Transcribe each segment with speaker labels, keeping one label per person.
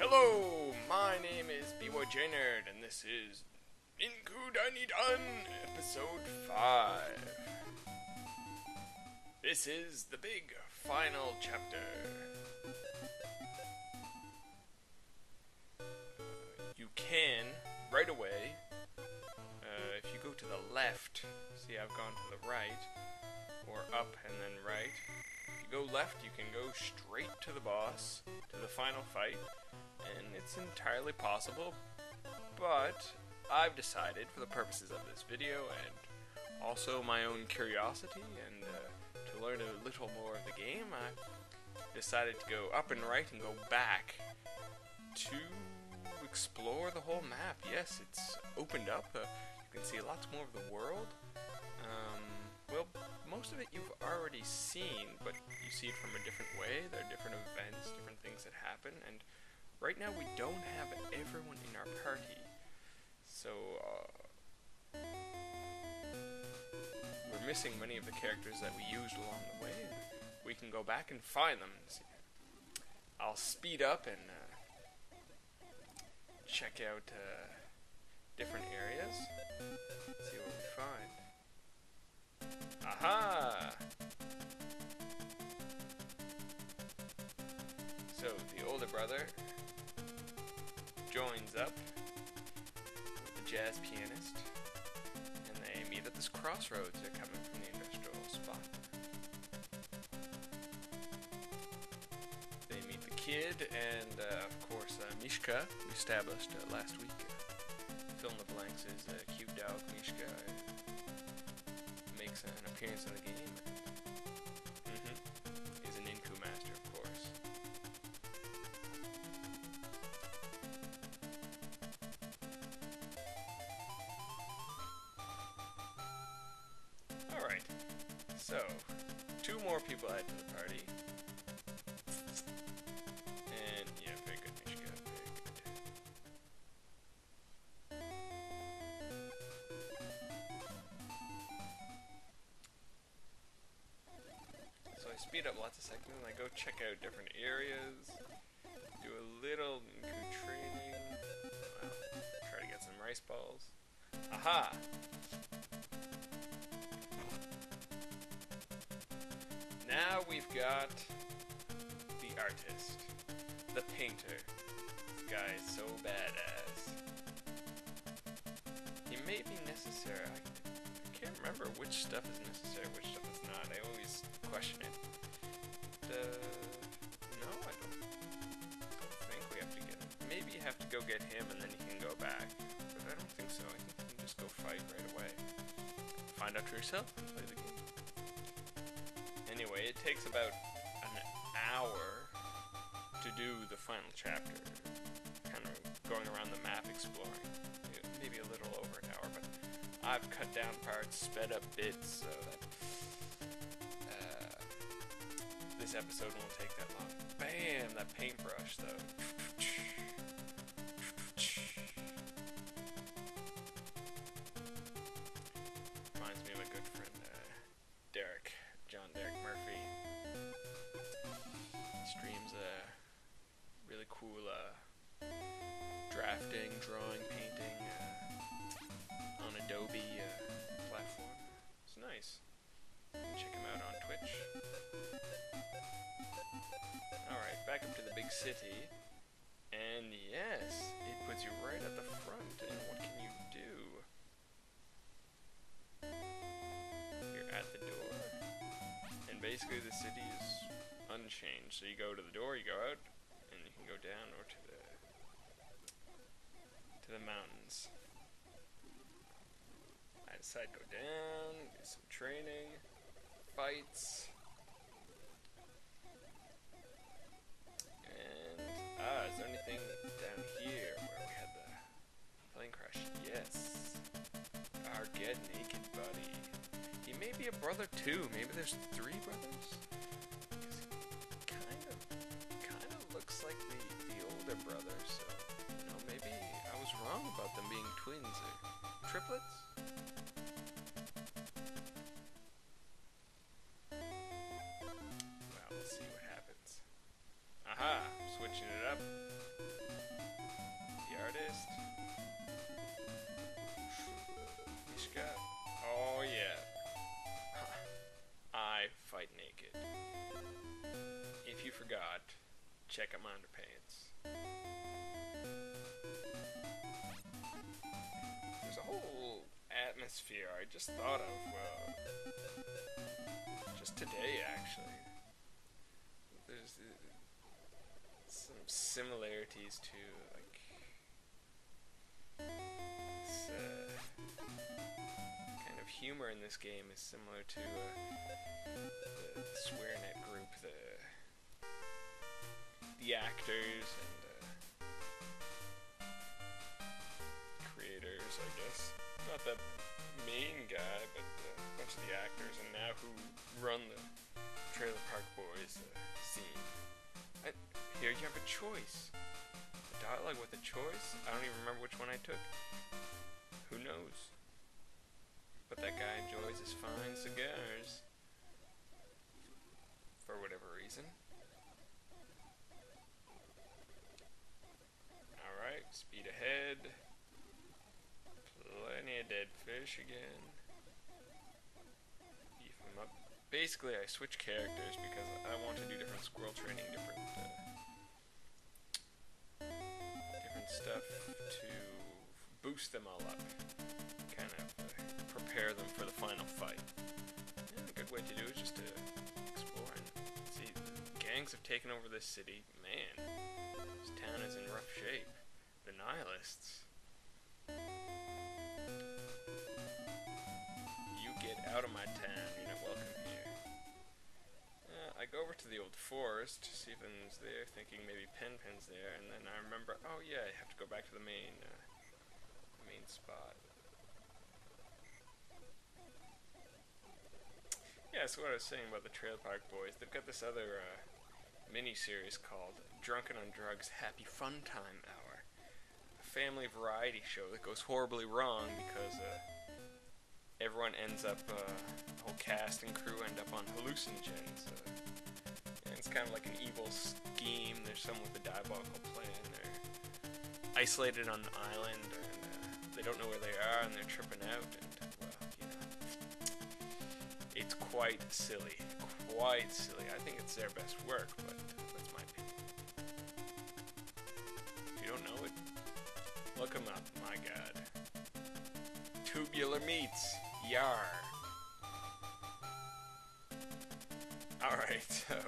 Speaker 1: Hello, my name is BYJNerd, and this is Inku Dun, episode 5. This is the big final chapter. You can, right away, if you go to the left, see I've gone to the right, or up and then right. If you go left, you can go straight to the boss, to the final fight, and it's entirely possible, but I've decided, for the purposes of this video, and also my own curiosity, and to learn a little more of the game, I decided to go up and right and go back to explore the whole map. Yes, it's opened up. You can see lots more of the world. Well, most of it you've already seen, but you see it from a different way. There are different events, different things that happen, and right now we don't have everyone in our party. So, we're missing many of the characters that we used along the way. We can go back and find them. I'll speed up and check out different areas. See what we find. Aha! So the older brother joins up with the jazz pianist, and they meet at this crossroads. They're coming from the industrial spot. They meet the kid and, of course, Mishka, we established last week. Fill in the blanks is cute dog Mishka. Makes an appearance in the game. He's an Inku master, of course. Alright, so, 2 more people add to the party. And, yeah, very good, Mishka, very good. So I speed up lots of seconds, and I go check out different areas, do a little Inku training, try to get some rice balls. Aha! Now we've got the artist, the painter. This guy is so badass. He may be necessary. I can't remember which stuff is necessary, which stuff is not. I always question it. No, I don't think we have to get him. Maybe you have to go get him and then you can go back. But I don't think so. I think you can just go fight right away. Find out for yourself and play the game. Anyway, it takes about an hour to do the final chapter. Kind of going around the map exploring. Maybe a little over an hour, but I've cut down parts, sped up bits, so that this episode won't take that long. Bam! That paintbrush, though. Reminds me of my good friend, Derek. John Derek Murphy. Streams really cool drafting, drawing, painting on Adobe platform. It's nice. You can check him out on Twitch. Alright, back up to the big city. And yes, it puts you right at the front. And what can you do? You're at the door. And basically the city is unchanged. So you go to the door, you go out, and you can go down or to the mountains. I decide to go down, do some training, fights. And, is there anything down here where we had the plane crash? Yes. Our Get Naked buddy. He may be a brother too. Maybe there's 3 brothers? Kind of looks like the older brother, so, maybe I was wrong about them being twins or triplets? Well, we'll see what happens. Aha! Switching it up. check out my underpants. There's a whole atmosphere I just thought of, just today actually. There's some similarities to like this kind of humor in this game is similar to the SwearNet group, the actors and creators, I guess. Not the main guy, but a bunch of the actors, and now who run the Trailer Park Boys scene. Here you have a choice. A dialogue with a choice? I don't even remember which one I took. Who knows? But that guy enjoys his fine cigars. For whatever reason. Alright, speed ahead. Plenty of dead fish again. Beef them up. Basically, I switch characters because I want to do different squirrel training, different stuff to boost them all up. Kind of prepare them for the final fight. And a good way to do it is just to explore and see. Gangs have taken over this city. Man, this town is in rough shape. The Nihilists. You get out of my town. You're not welcome here. I go over to the old forest, see if anyone's there, thinking maybe Pen's there, and then I remember, oh yeah, I have to go back to the main spot. Yeah, so what I was saying about the Trailer Park Boys, they've got this other mini-series called Drunken on Drugs Happy Fun Time Hour. A family variety show that goes horribly wrong because everyone ends up, the whole cast and crew end up on hallucinogens. And it's kind of like an evil scheme. There's someone with a diabolical plan. They're isolated on an island, and they don't know where they are, and they're tripping out, and, well, you know. It's quite silly. Quite silly. I think it's their best work, but that's my opinion. If you don't know it, look them up. My God. Tubular Meats. Yar. Alright, so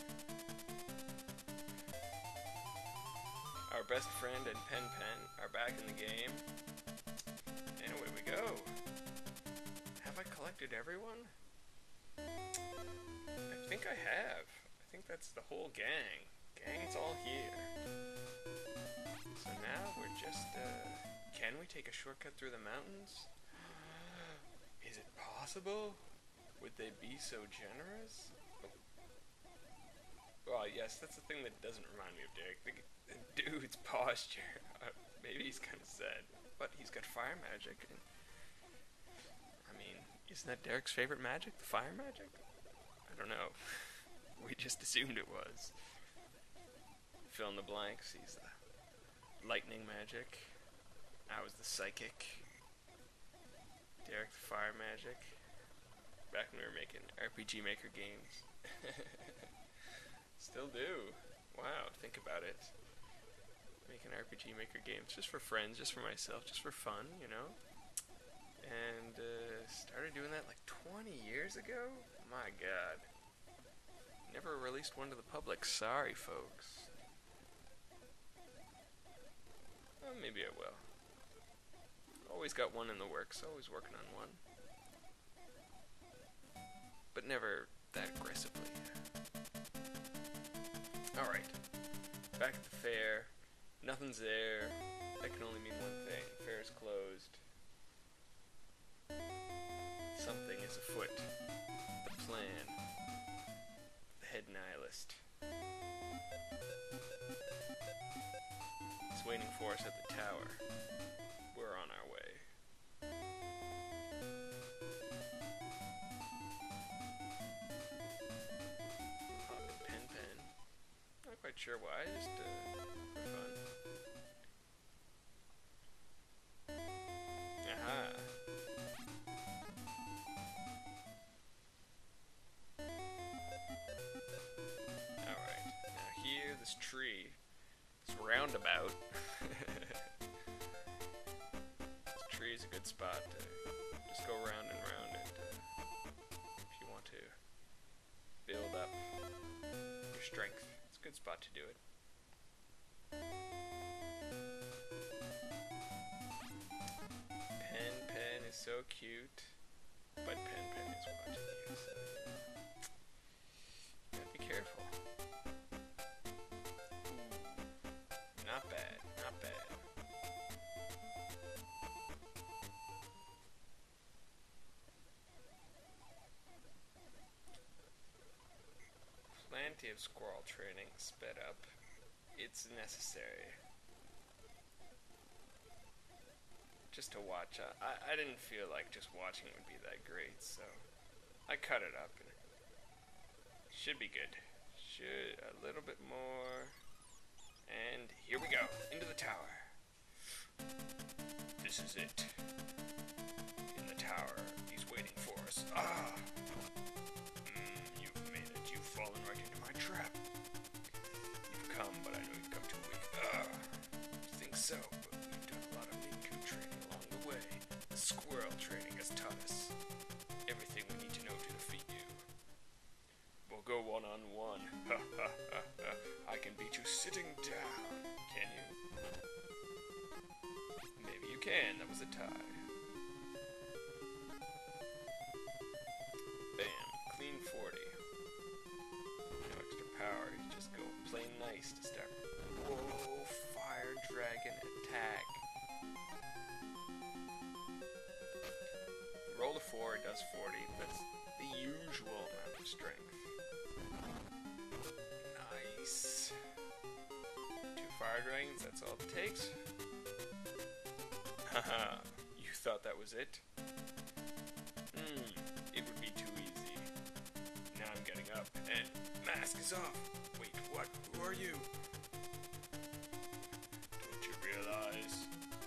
Speaker 1: our best friend and Pen are back in the game. And away we go. Have I collected everyone? I think I have. I think that's the whole gang. Gang's all here. So now we're just, can we take a shortcut through the mountains? Is it possible? Would they be so generous? Well, yes, that's the thing that doesn't remind me of Derek. The dude's posture. Maybe he's kind of sad, but he's got fire magic. And, I mean, isn't that Derek's favorite magic? The fire magic? I don't know. We just assumed it was. Fill in the blanks. He's the lightning magic. I was the psychic. Derek the fire magic. Back when we were making RPG Maker games. Still do. Wow, think about it. Making RPG Maker games just for friends, just for myself, just for fun, you know? And started doing that like 20 years ago? My God. Never released one to the public. Sorry, folks. Well, maybe I will. Always got one in the works, always working on one. But never that aggressively. Alright. Back at the fair. Nothing's there. That can only mean one thing. The fair is closed. Something is afoot. The plan. The head nihilist. It's waiting for us at the tower. We're on our way. Pen. Not quite sure why, just for fun. Aha. Alright, now here, this tree. roundabout. This tree is a good spot to just go round and round it if you want to build up your strength. It's a good spot to do it. Pen is so cute, but Pen is watching you, so you gotta be careful. Ooh, not bad, not bad. Plenty of squirrel training sped up. It's necessary. Just to watch. I didn't feel like just watching would be that great, so I cut it up. And it should be good. Should a little bit more. And here we go, into the tower. This is it. In the tower, he's waiting for us. Ah! You've made it. You've fallen right into my trap. You've come, but I know you've come too weak. You think so, but we've done a lot of Ninku training along the way. The squirrel training has taught us everything we need to know to defeat you. We'll go one-on-one. Ha ha ha ha. I can beat you sitting down. Can you? Maybe you can. That was a tie. Bam. Clean 40. No extra power. You just go plain nice to start. Whoa. Fire dragon attack. Roll a 4. It does 40. That's the usual amount of strength. Nice. 2 fire dragons, that's all it takes. Haha, you thought that was it? It would be too easy. Now I'm getting up, and mask is off. Wait, what? Who are you? Don't you realize?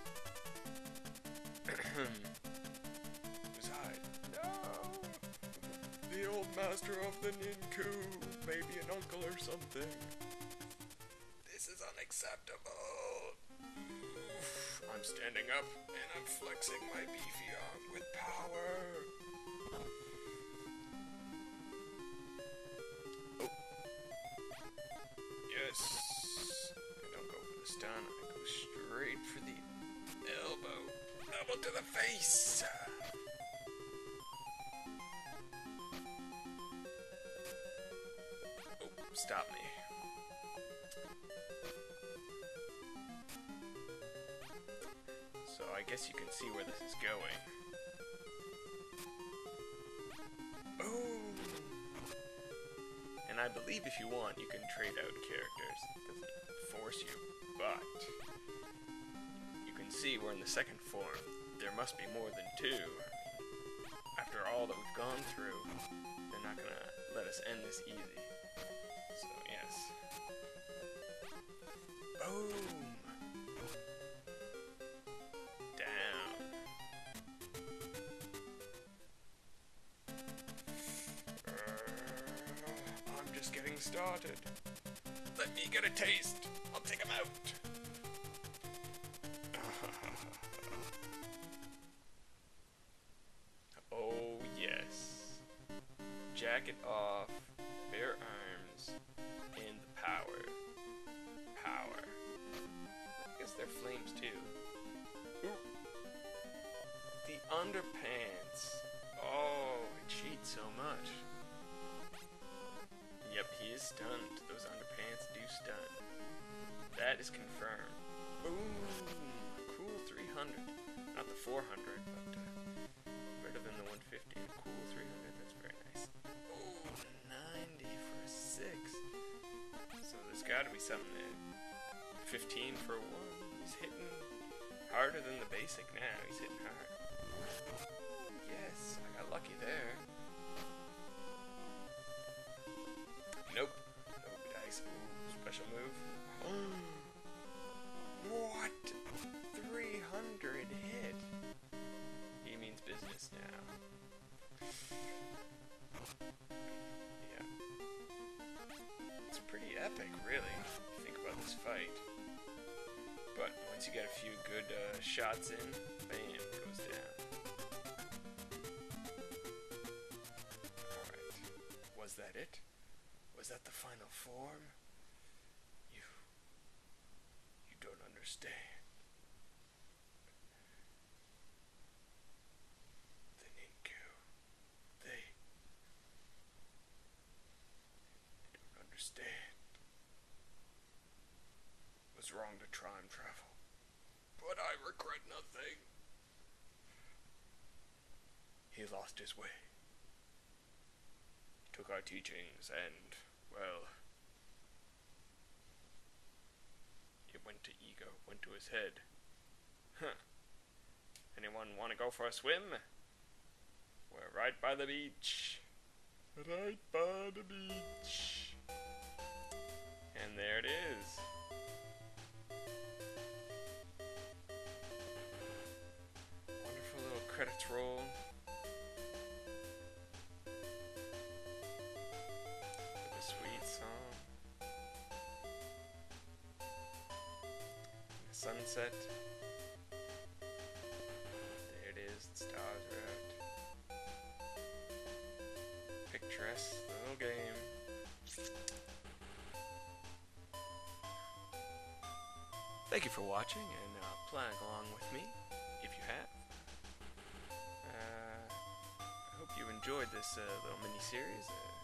Speaker 1: Was I? No! The old master of the Ninku, maybe an uncle or something. This is unacceptable. Oof. I'm standing up and I'm flexing my beefy arm with power. Oh. Yes. I don't go for the stun, I go straight for the elbow. Elbow to the face. Stop me. So I guess you can see where this is going. Oh! And I believe if you want, you can trade out characters. It doesn't force you, but you can see we're in the second form. There must be more than 2. After all that we've gone through, they're not gonna let us end this easy. So, yes. Boom! Down. I'm just getting started. Let me get a taste. I'll take him out. Oh, yes. Jacket off. Bare arms. And the power. Power. I guess they're flames too. Ooh. The underpants. Oh, it cheats so much. Yep, he is stunned. Those underpants do stun. That is confirmed. Boom! Cool 300. Not the 400, but better than the 150. A cool 300. That's very nice. Oh, 90 for a 6. So there's got to be something there. 15 for a 1. He's hitting harder than the basic now. He's hitting hard. Yes, I got lucky there. Nope. No dice. Ooh, special move. What? 300 hit. He means business now. Yeah. It's pretty epic, really, if you think about this fight. Once you get a few good shots in, bam, goes down. Alright. Was that it? Was that the final form? You don't understand. The Ninku. They don't understand. It was wrong to time travel. But I regret nothing. He lost his way. Took our teachings and, well, it went to ego, went to his head. Huh. Anyone want to go for a swim? We're right by the beach. Right by the beach. And there it is. Wonderful little credits roll. With a sweet song. And the sunset. There it is, the stars are out. Picturesque little game. Thank you for watching and playing along with me, if you have. I hope you enjoyed this little mini-series.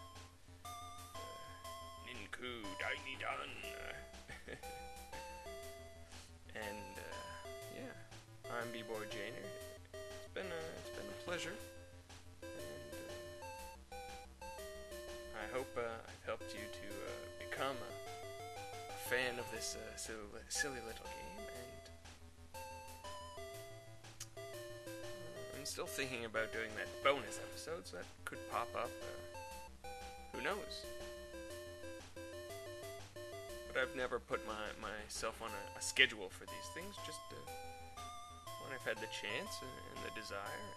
Speaker 1: Ninku Dainidan. And yeah, I'm B-Boy Janer. It's been a pleasure. And I hope I've helped you to become a fan of this silly little game, and I'm still thinking about doing that bonus episodes that could pop up. Who knows? But I've never put myself on a schedule for these things, just when I've had the chance and the desire.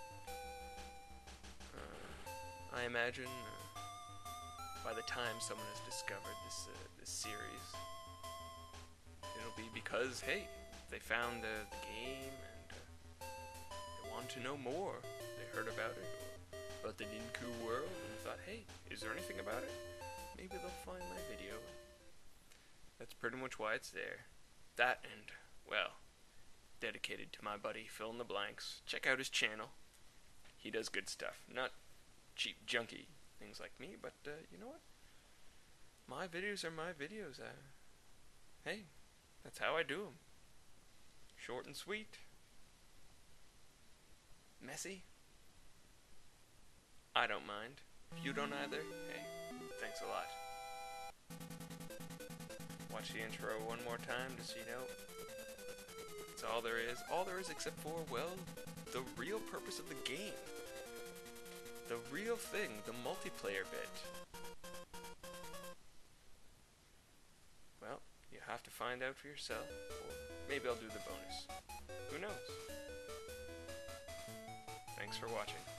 Speaker 1: And I imagine by the time someone has discovered this series, it'll be because, hey, they found the game and they want to know more. They heard about it, or about the Ninku world, and thought, hey, is there anything about it? Maybe they'll find my video. That's pretty much why it's there. That and, well, dedicated to my buddy Fill in the Blanks. Check out his channel. He does good stuff. Not cheap, junky things like me, but you know what? My videos are my videos. Hey, that's how I do them. Short and sweet. Messy. I don't mind. If you don't either, hey, thanks a lot. Watch the intro one more time just so you know. That's all there is. All there is except for, well, the real purpose of the game. The real thing, the multiplayer bit. Well, you have to find out for yourself, or maybe I'll do the bonus. Who knows? Thanks for watching.